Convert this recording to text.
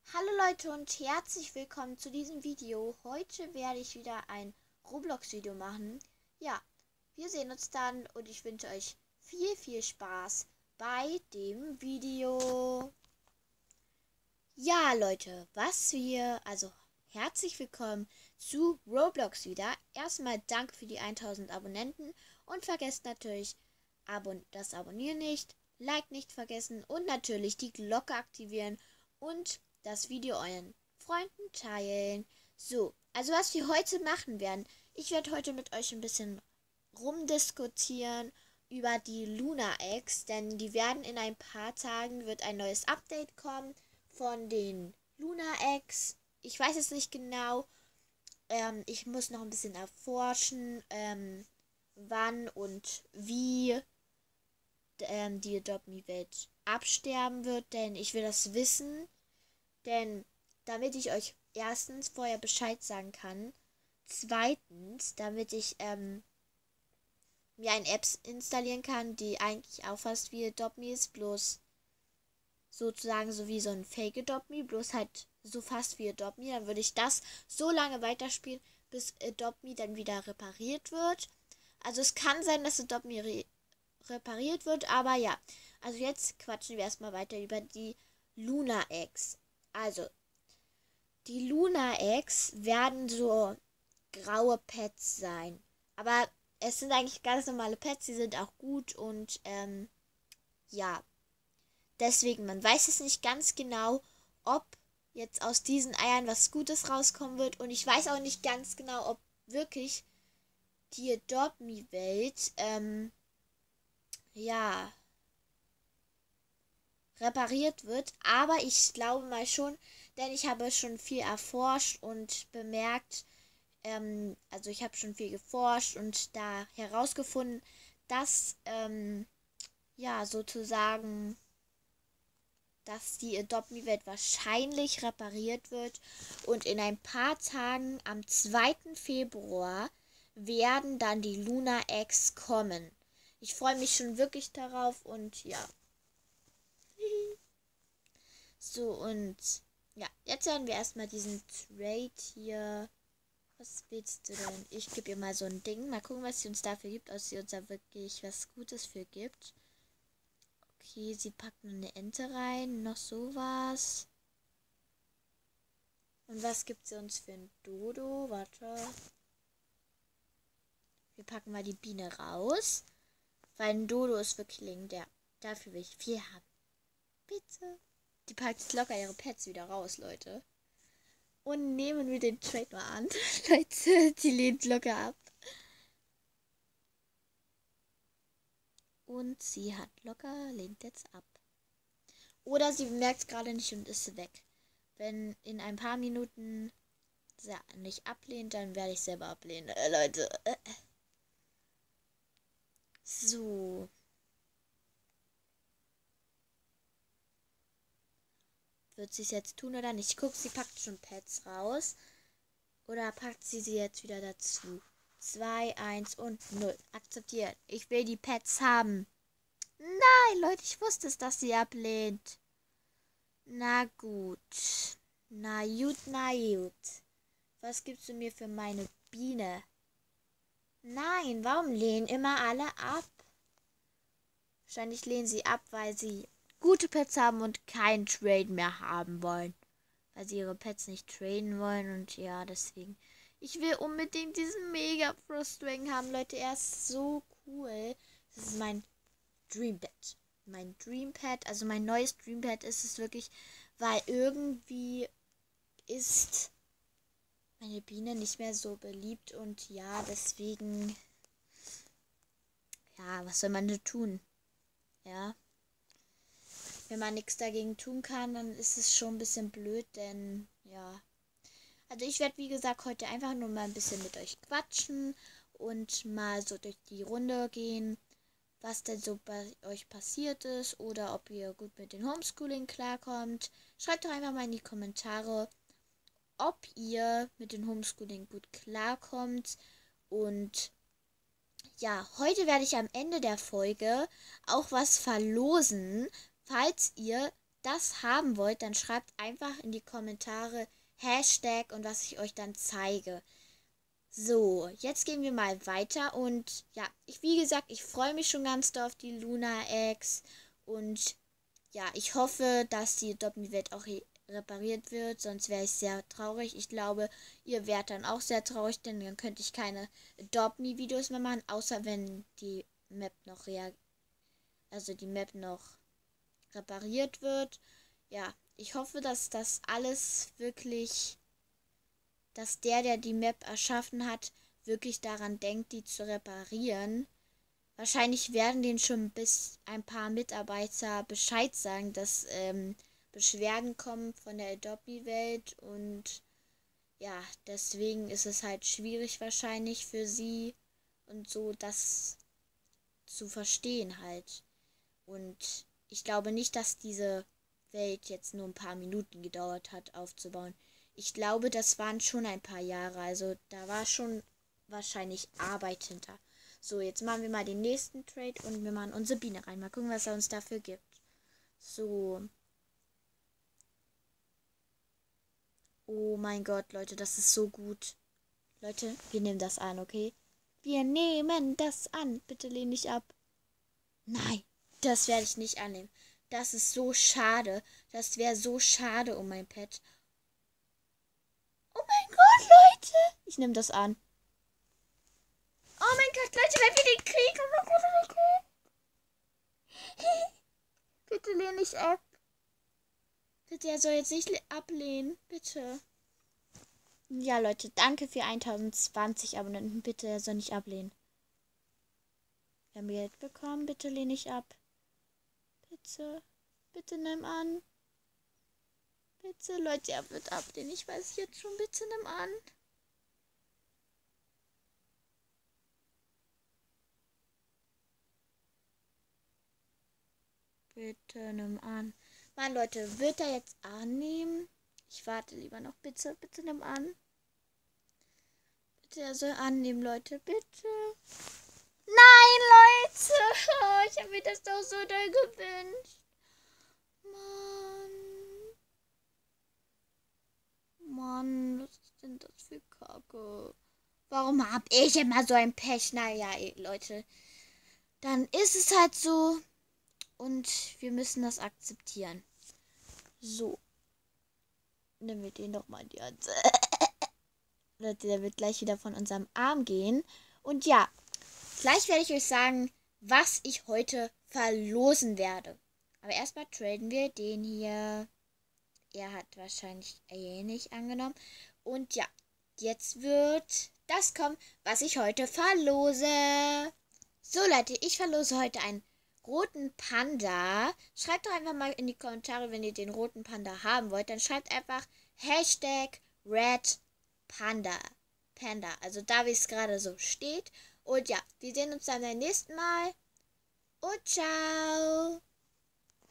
Hallo Leute und herzlich willkommen zu diesem Video. Heute werde ich wieder ein Roblox-Video machen. Ja, wir sehen uns dann und ich wünsche euch viel Spaß bei dem Video. Ja Leute, herzlich willkommen zu Roblox wieder. Erstmal danke für die 1000 Abonnenten und vergesst natürlich das Abonnieren nicht, Like nicht vergessen und natürlich die Glocke aktivieren und das Video euren Freunden teilen. So, also was wir heute machen werden, ich werde heute mit euch ein bisschen rumdiskutieren über die Luna Eggs, denn die werden in ein paar Tagen, wird ein neues Update kommen von den Luna Eggs. Ich weiß es nicht genau, ich muss noch ein bisschen erforschen, wann und wie die Adopt Me Welt absterben wird, denn ich will das wissen. Denn damit ich euch erstens vorher Bescheid sagen kann, zweitens, damit ich mir eine App installieren kann, die eigentlich auch fast wie Adopt Me ist, bloß sozusagen so wie so ein Fake Adopt Me, bloß halt so fast wie Adopt Me, dann würde ich das so lange weiterspielen, bis Adopt Me dann wieder repariert wird. Also es kann sein, dass Adopt Me repariert wird, aber ja. Also jetzt quatschen wir erstmal weiter über die Luna Eggs. Also, die Luna Eggs werden so graue Pets sein. Aber es sind eigentlich ganz normale Pets, die sind auch gut und ja. Deswegen, man weiß es nicht ganz genau, ob jetzt aus diesen Eiern was Gutes rauskommen wird. Und ich weiß auch nicht ganz genau, ob wirklich die Adopt Me Welt, ja, repariert wird. Aber ich glaube mal schon, denn ich habe schon viel erforscht und bemerkt, also ich habe schon viel geforscht und da herausgefunden, dass, ja, sozusagen, dass die Adopt Me Welt wahrscheinlich repariert wird und in ein paar Tagen am 2. Februar werden dann die Luna Eggs kommen. Ich freue mich schon wirklich darauf und ja. So, und ja, jetzt werden wir erstmal diesen Trade hier. Was willst du denn? Ich gebe ihr mal so ein Ding. Mal gucken, was sie uns dafür gibt, ob sie uns da wirklich was Gutes für gibt. Okay, sie packt nur eine Ente rein. Noch sowas. Und was gibt sie uns für ein Dodo? Warte. Wir packen mal die Biene raus. Weil ein Dodo ist wirklich legendär. Dafür will ich viel haben. Bitte. Die packt jetzt locker ihre Pets wieder raus, Leute. Und nehmen wir den Trade mal an. Leute, die lehnt locker ab. Und sie hat locker, lehnt jetzt ab. Oder sie merkt es gerade nicht und ist weg. Wenn in ein paar Minuten sie nicht ablehnt, dann werde ich selber ablehnen. Leute. So. Wird sie es jetzt tun oder nicht? Ich gucke, sie packt schon Pets raus. Oder packt sie jetzt wieder dazu? 2, 1 und 0. Akzeptiert. Ich will die Pets haben. Nein, Leute, ich wusste es, dass sie ablehnt. Na gut. Na gut, na gut. Was gibst du mir für meine Biene? Nein, warum lehnen immer alle ab? Wahrscheinlich lehnen sie ab, weil sie gute Pets haben und keinen Trade mehr haben wollen. Weil sie ihre Pets nicht traden wollen und ja, deswegen. Ich will unbedingt diesen Mega Frostwing haben, Leute. Er ist so cool. Das ist mein Dream Pet. Mein Dream Pet, also mein neues Dream Pet ist es wirklich, weil irgendwie ist meine Biene nicht mehr so beliebt und ja, deswegen, ja, was soll man da tun? Ja. Wenn man nichts dagegen tun kann, dann ist es schon ein bisschen blöd, denn ja. Also ich werde, wie gesagt, heute einfach nur mal ein bisschen mit euch quatschen und mal so durch die Runde gehen, was denn so bei euch passiert ist oder ob ihr gut mit dem Homeschooling klarkommt. Schreibt doch einfach mal in die Kommentare, ob ihr mit dem Homeschooling gut klarkommt. Und ja, heute werde ich am Ende der Folge auch was verlosen, falls ihr das haben wollt, dann schreibt einfach in die Kommentare Hashtag und was ich euch dann zeige. So, jetzt gehen wir mal weiter und ja, wie gesagt, ich freue mich schon ganz doll auf die Luna Eggs und ja, ich hoffe, dass die Adopt-Me-Welt auch repariert wird, sonst wäre ich sehr traurig. Ich glaube, ihr wärt dann auch sehr traurig, denn dann könnte ich keine Adopt-Me-Videos mehr machen, außer wenn die Map noch die Map noch repariert wird. Ja, ich hoffe, dass das alles wirklich, dass der die Map erschaffen hat, wirklich daran denkt, die zu reparieren. Wahrscheinlich werden denen schon bis ein paar Mitarbeiter Bescheid sagen, dass Beschwerden kommen von der Adopt-Me-Welt und ja, deswegen ist es halt schwierig wahrscheinlich für sie und so das zu verstehen halt. Und ich glaube nicht, dass diese Welt jetzt nur ein paar Minuten gedauert hat aufzubauen. Ich glaube, das waren schon ein paar Jahre. Also da war schon wahrscheinlich Arbeit hinter. So, jetzt machen wir mal den nächsten Trade und wir machen unsere Biene rein. Mal gucken, was er uns dafür gibt. So. Oh mein Gott, Leute, das ist so gut. Leute, wir nehmen das an, okay? Wir nehmen das an. Bitte lehn dich ab. Nein, das werde ich nicht annehmen. Das ist so schade. Das wäre so schade um mein Pet. Oh mein Gott, Leute. Ich nehme das an. Oh mein Gott, Leute, wenn wir den kriegen. Oh mein Gott, oh mein Gott. Bitte lehn nicht ab. Bitte, er soll jetzt nicht ablehnen. Bitte. Ja, Leute, danke für 1020 Abonnenten. Bitte, er soll nicht ablehnen. Wir haben Geld bekommen. Bitte lehn nicht ab. Bitte. Bitte nimm an. Bitte, Leute, er wird ablehnen. Ich weiß jetzt schon. Bitte nimm an. Bitte nimm an. Mann, Leute, wird er jetzt annehmen? Ich warte lieber noch. Bitte, bitte nimm an. Bitte, er soll annehmen, Leute. Bitte. Nein, Leute. Oh, ich habe mir das doch so doll gewünscht. Mann. Mann, was ist denn das für Kacke? Warum hab ich immer so ein Pech? Naja, Leute. Dann ist es halt so. Und wir müssen das akzeptieren. So. Nehmen wir den doch mal in die Hand. Leute, der wird gleich wieder von unserem Arm gehen. Und ja, gleich werde ich euch sagen, was ich heute verlosen werde. Aber erstmal traden wir den hier. Er hat wahrscheinlich nicht angenommen. Und ja, jetzt wird das kommen, was ich heute verlose. So Leute, ich verlose heute einen roten Panda. Schreibt doch einfach mal in die Kommentare, wenn ihr den roten Panda haben wollt. Dann schreibt einfach Hashtag Red Panda. Panda. Also da, wie es gerade so steht. Und ja, wir sehen uns dann beim nächsten Mal. Und ciao.